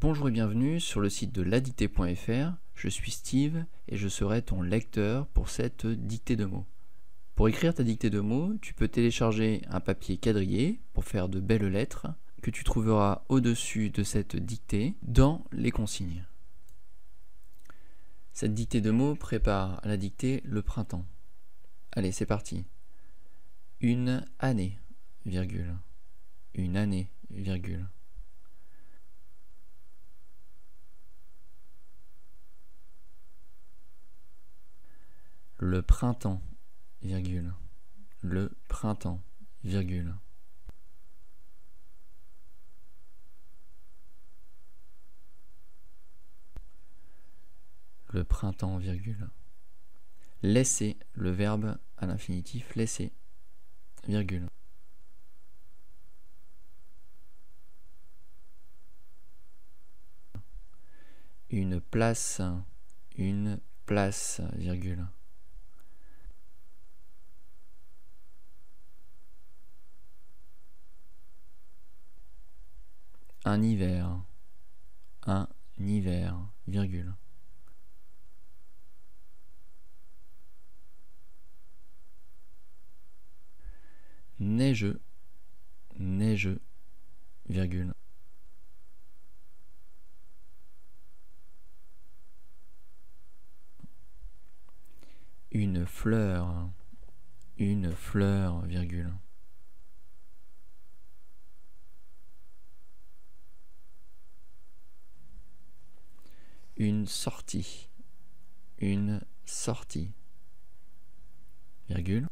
Bonjour et bienvenue sur le site de ladictée.fr. Je suis Steve et je serai ton lecteur pour cette dictée de mots. Pour écrire ta dictée de mots, tu peux télécharger un papier quadrillé pour faire de belles lettres que tu trouveras au-dessus de cette dictée dans les consignes. Cette dictée de mots prépare à la dictée le printemps. Allez, c'est parti. Une année, virgule. Une année, virgule. Le printemps, virgule. Le printemps, virgule. Le printemps, virgule. Laisser, le verbe à l'infinitif laisser, virgule. Une place, virgule. Un hiver, virgule. Neigeux, virgule. Une fleur, virgule. Une sortie, virgule.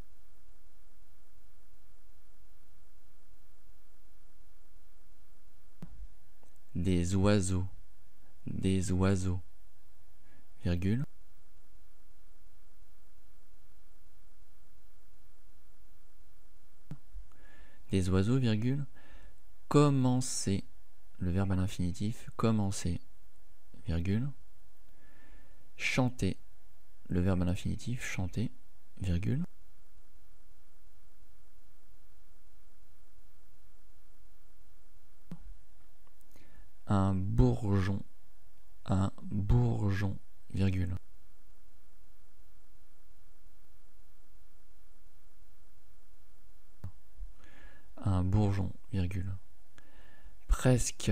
Des oiseaux, virgule. Des oiseaux, virgule. Commencer, le verbe à l'infinitif, commencer, virgule. Chanter, le verbe à l'infinitif, chanter, virgule. Un bourgeon, virgule. Un bourgeon, virgule. Presque,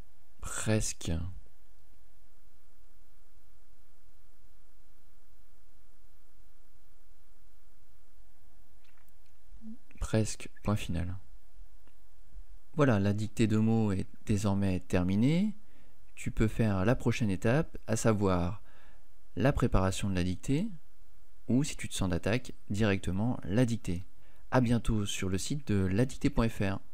point final. Voilà, la dictée de mots est désormais terminée. Tu peux faire la prochaine étape, à savoir la préparation de la dictée, ou si tu te sens d'attaque, directement la dictée. À bientôt sur le site de ladictée.fr.